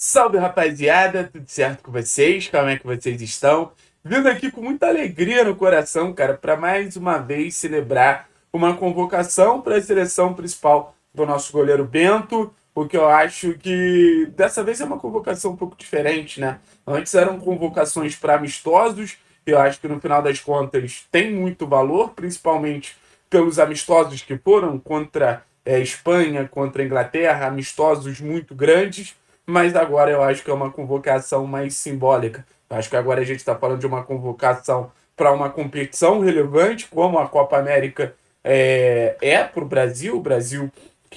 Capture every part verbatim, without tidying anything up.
Salve, rapaziada, tudo certo com vocês? Como é que vocês estão? Vindo aqui com muita alegria no coração, cara, para mais uma vez celebrar uma convocação para a seleção principal do nosso goleiro Bento, o que eu acho que dessa vez é uma convocação um pouco diferente, né? Antes eram convocações para amistosos, eu acho que no final das contas tem muito valor, principalmente pelos amistosos que foram contra é, Espanha, contra Inglaterra, amistosos muito grandes, mas agora eu acho que é uma convocação mais simbólica. Eu acho que agora a gente está falando de uma convocação para uma competição relevante, como a Copa América é, é para o Brasil. O Brasil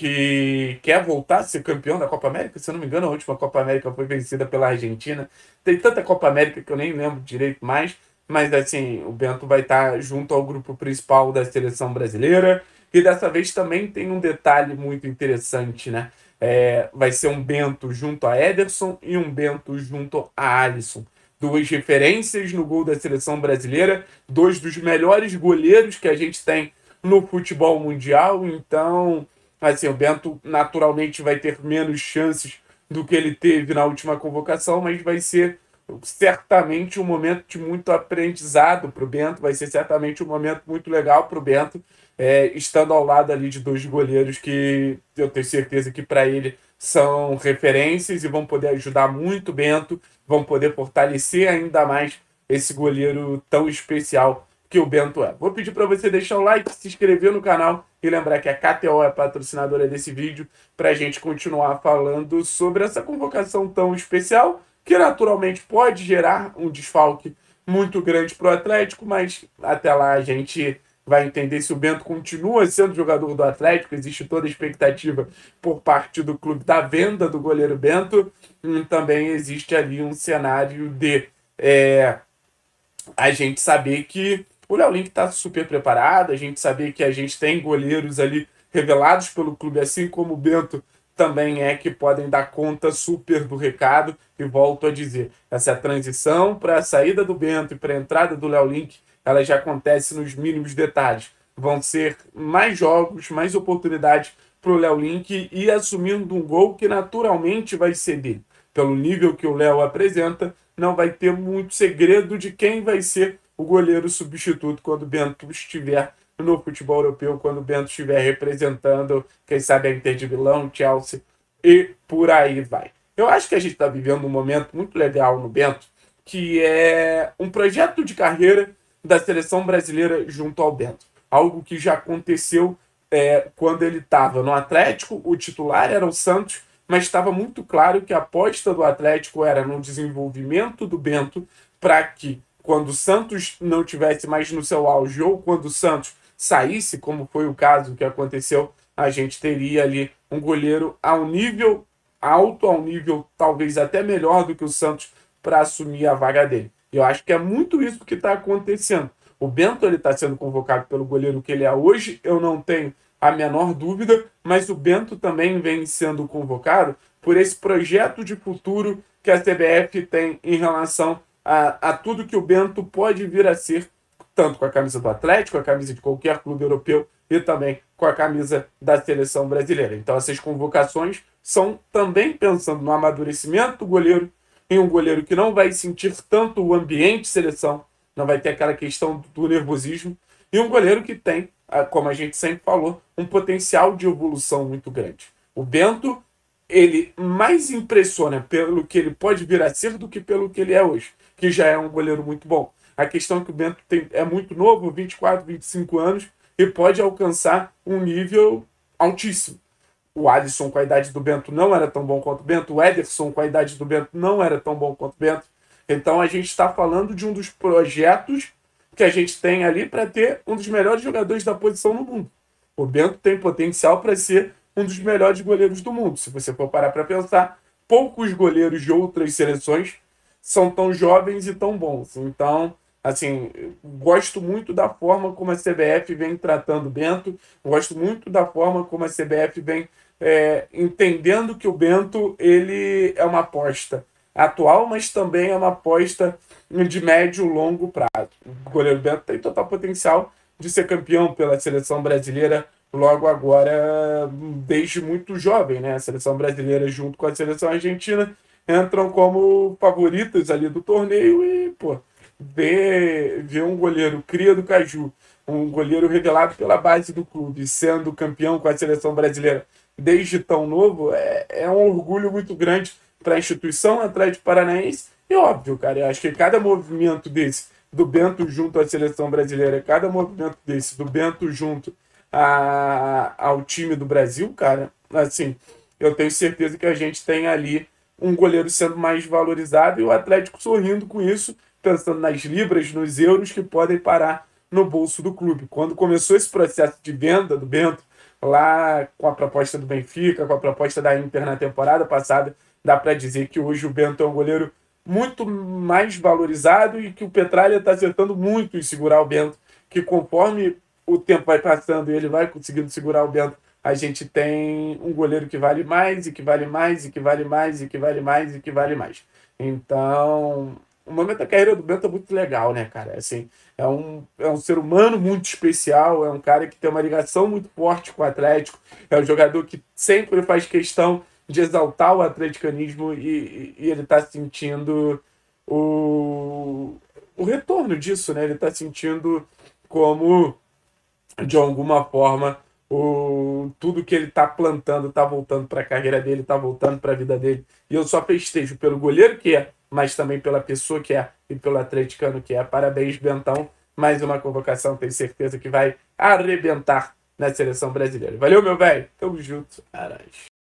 que quer voltar a ser campeão da Copa América. Se eu não me engano, a última Copa América foi vencida pela Argentina. Tem tanta Copa América que eu nem lembro direito mais, mas assim, o Bento vai estar junto ao grupo principal da seleção brasileira. E dessa vez também tem um detalhe muito interessante, né? É, vai ser um Bento junto a Ederson e um Bento junto a Alisson. Duas referências no gol da seleção brasileira, dois dos melhores goleiros que a gente tem no futebol mundial. Então, assim, o Bento naturalmente vai ter menos chances do que ele teve na última convocação, mas vai ser certamente um momento de muito aprendizado para o Bento, vai ser certamente um momento muito legal para o Bento, é, estando ao lado ali de dois goleiros que eu tenho certeza que para ele são referências e vão poder ajudar muito o Bento, vão poder fortalecer ainda mais esse goleiro tão especial que o Bento é. Vou pedir para você deixar o like, se inscrever no canal e lembrar que a K T O é patrocinadora desse vídeo para a gente continuar falando sobre essa convocação tão especial, que naturalmente pode gerar um desfalque muito grande para o Atlético, mas até lá a gente vai entender se o Bento continua sendo jogador do Atlético. Existe toda a expectativa por parte do clube da venda do goleiro Bento, e também existe ali um cenário de é, a gente saber que o Léo Link está super preparado, a gente saber que a gente tem goleiros ali revelados pelo clube, assim como o Bento também é, que podem dar conta super do recado. E volto a dizer, essa transição para a saída do Bento e para a entrada do Léo Link, ela já acontece nos mínimos detalhes. Vão ser mais jogos, mais oportunidades para o Léo Link e assumindo um gol que naturalmente vai ser dele. Pelo nível que o Léo apresenta, não vai ter muito segredo de quem vai ser o goleiro substituto quando o Bento estiver no futebol europeu, quando o Bento estiver representando, quem sabe, a Inter de Milão, Chelsea e por aí vai. Eu acho que a gente está vivendo um momento muito legal no Bento, que é um projeto de carreira da seleção brasileira junto ao Bento. Algo que já aconteceu é, quando ele estava no Atlético, o titular era o Santos, mas estava muito claro que a aposta do Atlético era no desenvolvimento do Bento para que, quando o Santos não tivesse mais no seu auge ou quando o Santos saísse, como foi o caso que aconteceu, a gente teria ali um goleiro a um nível alto, a um nível talvez até melhor do que o Santos para assumir a vaga dele. E eu acho que é muito isso que está acontecendo. O Bento está sendo convocado pelo goleiro que ele é hoje, eu não tenho a menor dúvida, mas o Bento também vem sendo convocado por esse projeto de futuro que a C B F tem em relação a, a tudo que o Bento pode vir a ser, tanto com a camisa do Atlético, a camisa de qualquer clube europeu e também com a camisa da seleção brasileira. Então essas convocações são também pensando no amadurecimento do goleiro, em um goleiro que não vai sentir tanto o ambiente seleção, não vai ter aquela questão do nervosismo, e um goleiro que tem, como a gente sempre falou, um potencial de evolução muito grande. O Bento, ele mais impressiona pelo que ele pode vir a ser do que pelo que ele é hoje, que já é um goleiro muito bom. A questão é que o Bento tem, é muito novo, vinte e quatro, vinte e cinco anos, e pode alcançar um nível altíssimo. O Alisson, com a idade do Bento, não era tão bom quanto o Bento. O Ederson, com a idade do Bento, não era tão bom quanto o Bento. Então a gente está falando de um dos projetos que a gente tem ali para ter um dos melhores jogadores da posição no mundo. O Bento tem potencial para ser um dos melhores goleiros do mundo. Se você for parar para pensar, poucos goleiros de outras seleções são tão jovens e tão bons. Então, assim, gosto muito da forma como a C B F vem tratando o Bento, gosto muito da forma como a C B F vem é, entendendo que o Bento ele é uma aposta atual, mas também é uma aposta de médio e longo prazo. O goleiro Bento tem total potencial de ser campeão pela seleção brasileira logo agora, desde muito jovem, né? A seleção brasileira junto com a seleção argentina entram como favoritas ali do torneio e, pô, ver, ver um goleiro cria do Caju, um goleiro revelado pela base do clube, sendo campeão com a seleção brasileira desde tão novo, é, é um orgulho muito grande para a instituição Atlético Paranaense. E óbvio, cara, eu acho que cada movimento desse, do Bento junto à seleção brasileira, cada movimento desse, do Bento junto a, ao time do Brasil, cara, assim, eu tenho certeza que a gente tem ali um goleiro sendo mais valorizado e o Atlético sorrindo com isso, pensando nas libras, nos euros que podem parar no bolso do clube. Quando começou esse processo de venda do Bento, lá com a proposta do Benfica, com a proposta da Inter na temporada passada, dá para dizer que hoje o Bento é um goleiro muito mais valorizado e que o Petralha está acertando muito em segurar o Bento, que conforme o tempo vai passando e ele vai conseguindo segurar o Bento, a gente tem um goleiro que vale mais, e que vale mais, e que vale mais, e que vale mais, e que vale mais. Então, o momento da carreira do Bento é muito legal, né, cara? Assim, é um, é um ser humano muito especial, é um cara que tem uma ligação muito forte com o Atlético, é um jogador que sempre faz questão de exaltar o atleticanismo e, e ele está sentindo o, o retorno disso, né? Ele está sentindo como, de alguma forma, o, tudo que ele está plantando está voltando para a carreira dele, está voltando para a vida dele. E eu só festejo pelo goleiro que é, mas também pela pessoa que é e pelo atleticano que é. Parabéns, Bentão. Mais uma convocação, tenho certeza que vai arrebentar na seleção brasileira. Valeu, meu velho. Tamo junto. Caralho.